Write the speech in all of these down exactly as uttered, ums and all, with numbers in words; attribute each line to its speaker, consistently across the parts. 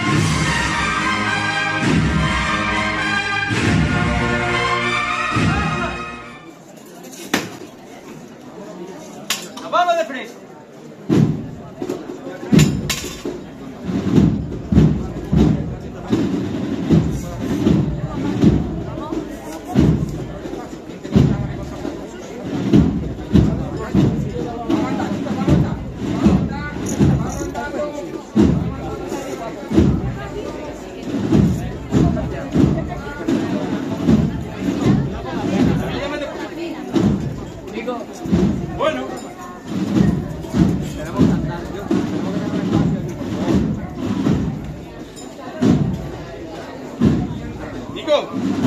Speaker 1: ¡Nos vamos de frente! Bueno.
Speaker 2: Tenemos que andar, yo. Tenemos que tener espacio aquí.
Speaker 1: Nico.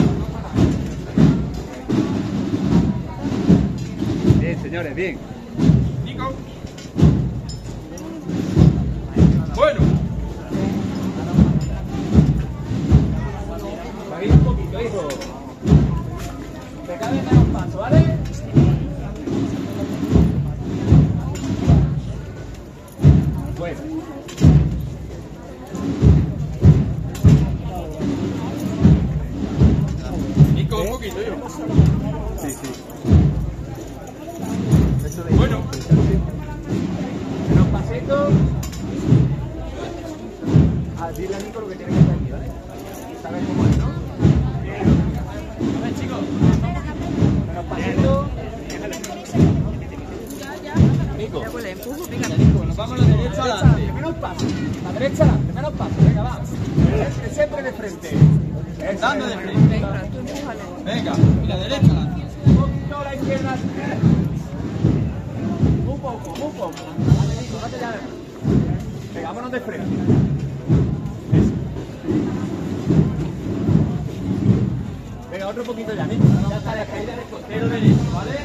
Speaker 2: Bien, señores, bien.
Speaker 1: Nico. Bueno.
Speaker 2: Seguid un poquito, hijo. Que cabe menos paso, ¿vale? Bueno.
Speaker 1: Nico, un poquito, yo.
Speaker 2: Sí, sí.
Speaker 1: Bueno.
Speaker 2: Menos pasito. Ah, dile a Nico lo que tiene que hacer aquí, ¿vale? ¿Sabes cómo es, no? A ver, chicos. Menos pasito. Nico.
Speaker 1: Venga, Nico, nos vamos a la derecha adelante.
Speaker 2: Menos paso. La derecha adelante, menos paso. Venga, va. Siempre de frente.
Speaker 1: Dando de frente.
Speaker 3: Venga, tú empújale.
Speaker 1: Venga, mira, derecha adelante.
Speaker 2: Un poquito a la izquierda. Un poco, un poco. Dale, Nico, date ya. Venga, vámonos de frente. Eso. Venga, otro poquito ya, Nico. Ya está la caída del costero derecho, ¿vale?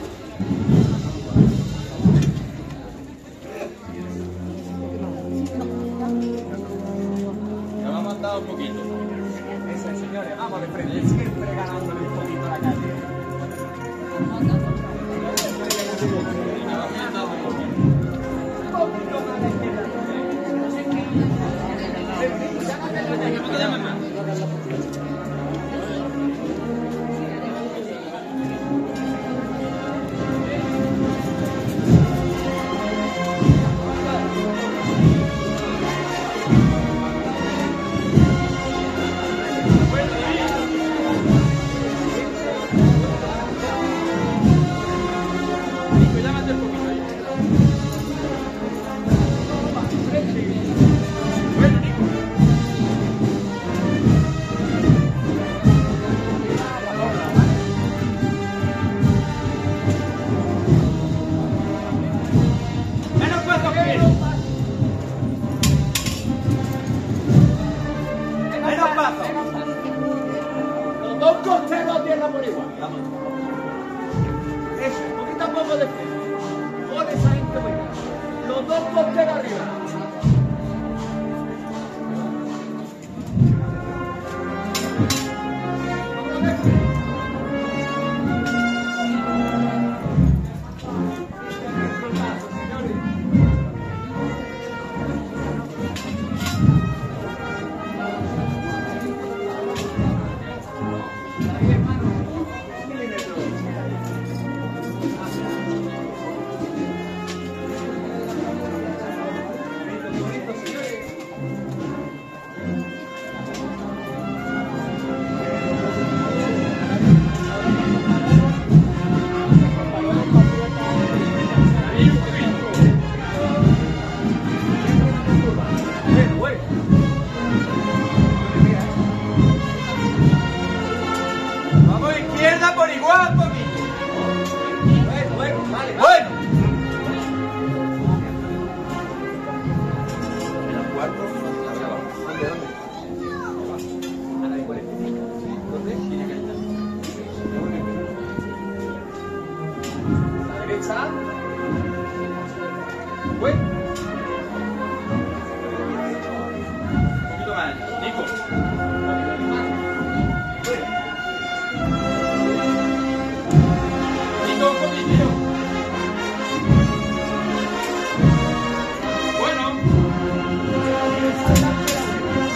Speaker 1: Ya vamos a andar un poquito.
Speaker 2: Eso es, señores, vamos de frente. Siempre ganándole un poquito a la calle.
Speaker 1: Venga, vamos a andar un poquito.
Speaker 2: Un poquito más a la izquierda.
Speaker 1: No me llames más. Nico, llámate un poquito ahí. Bueno, Nico. Menos paso que viene. Menos paso.
Speaker 2: Los dos costeros a tierra por igual. Vamos. Eso, un poquito a poco de frente. Con esa gente buena. Los dos costeros arriba. Vámonos de frente. Ahí, hermano, un milímetro. Bonito, señores.
Speaker 1: Ahí un poquito.
Speaker 2: Bueno, bueno.
Speaker 1: Vamos izquierda por igual, poquito.
Speaker 2: Bueno, bueno, vale, vale.
Speaker 1: Bueno.
Speaker 2: ¿Dónde, dónde? A la de cuarenta y cinco. ¿Dónde? Tiene que estar. La derecha. Bueno.
Speaker 1: Un poquito más. Nico. Nico, un poquito. Bueno.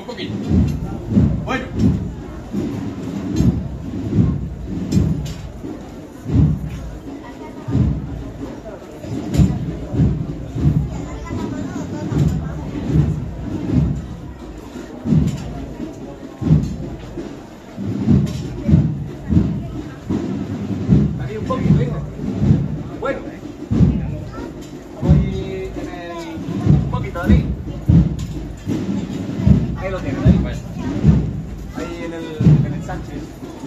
Speaker 1: poquito. Bueno.
Speaker 2: Aquí un poquito, hijo. Bueno. Voy en el... un poquito, David. Ahí lo tienes, David.
Speaker 1: Bueno.
Speaker 2: Ahí en el, en el Sánchez.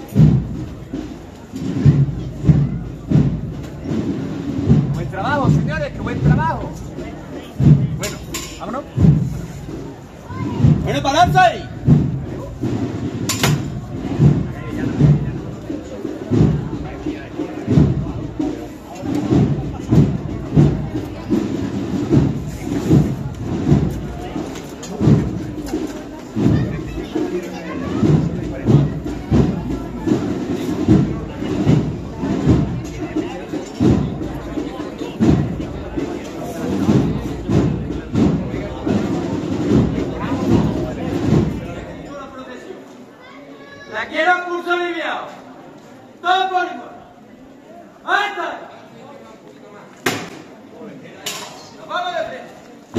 Speaker 2: Buen trabajo, señores, qué buen trabajo. Bueno, vámonos.
Speaker 1: Bueno, balanza ahí. La quiero a pulso aliviado. Todo por igual. Ahí está. Nos vamos de frente.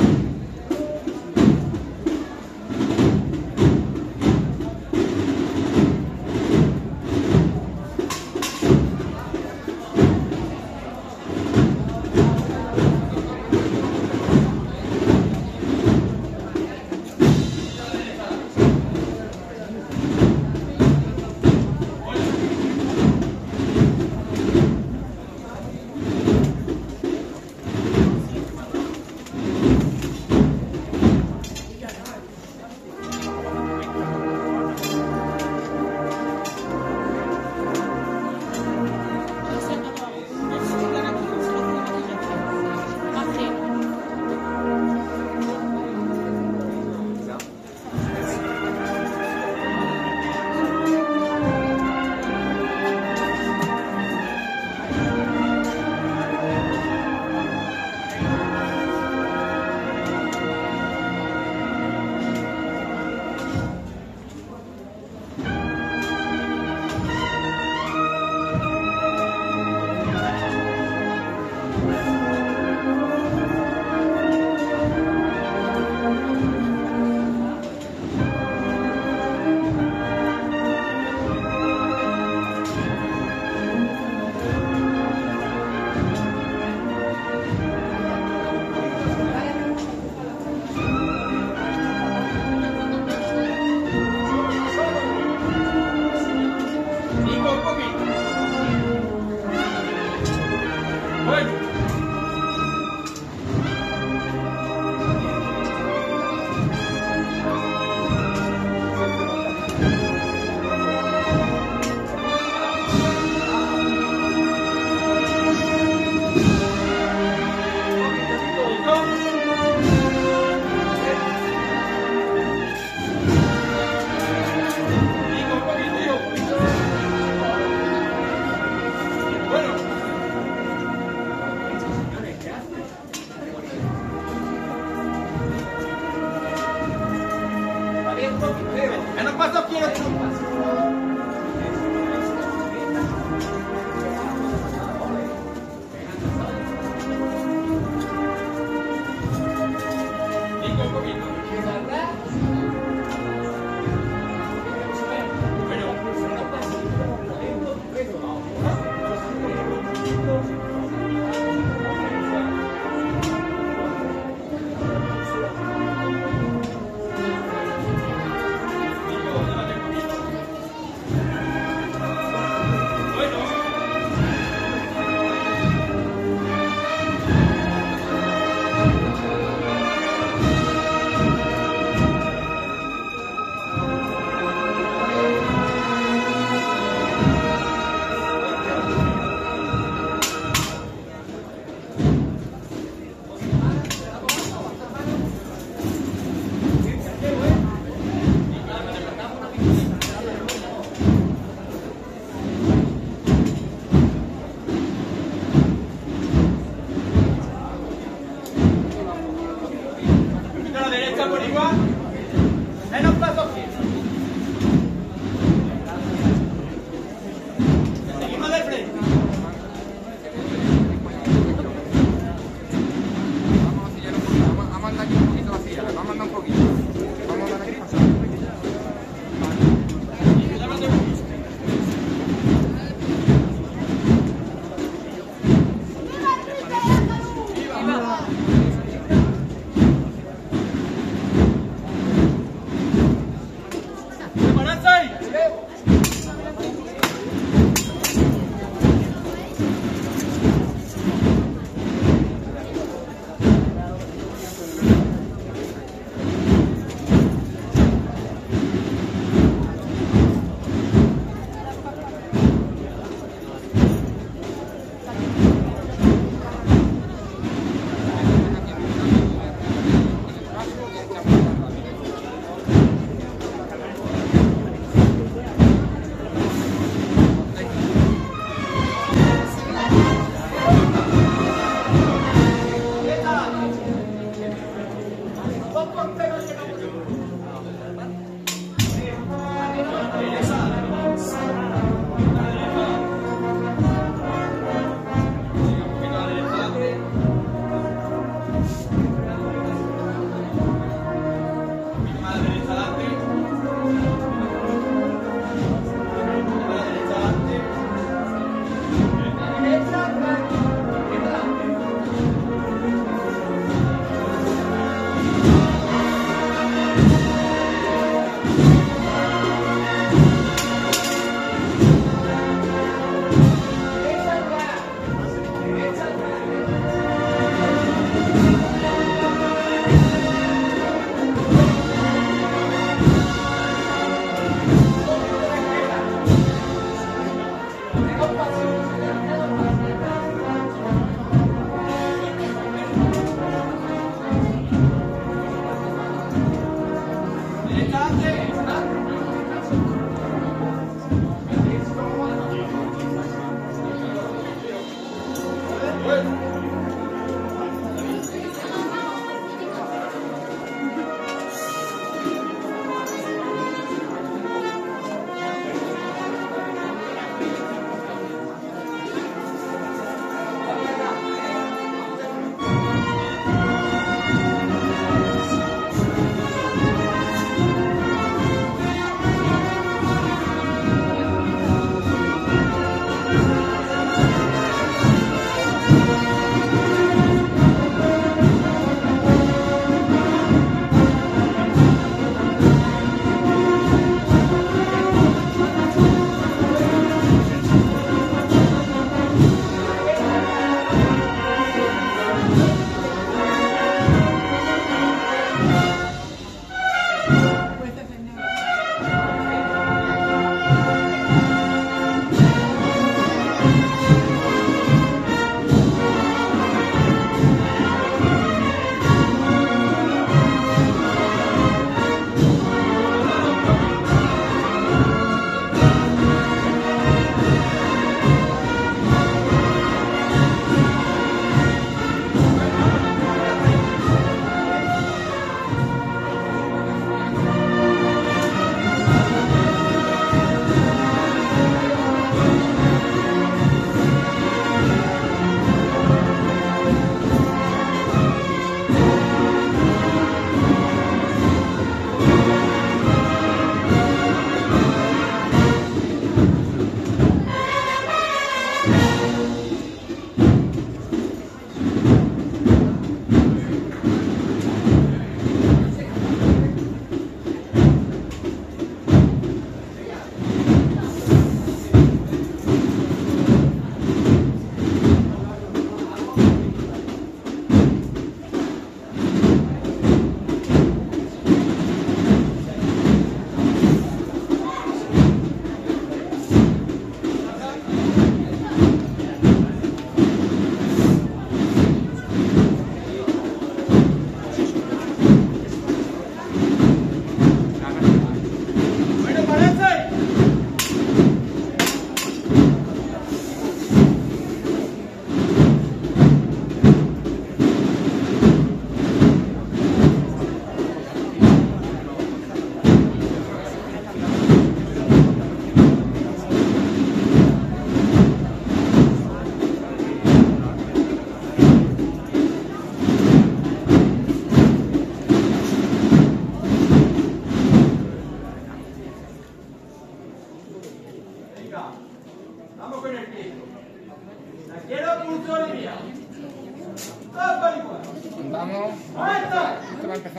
Speaker 1: Menos pasos quiero. Cinco un poquito. Bueno.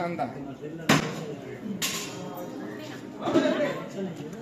Speaker 2: anda.
Speaker 1: Vamos de frente.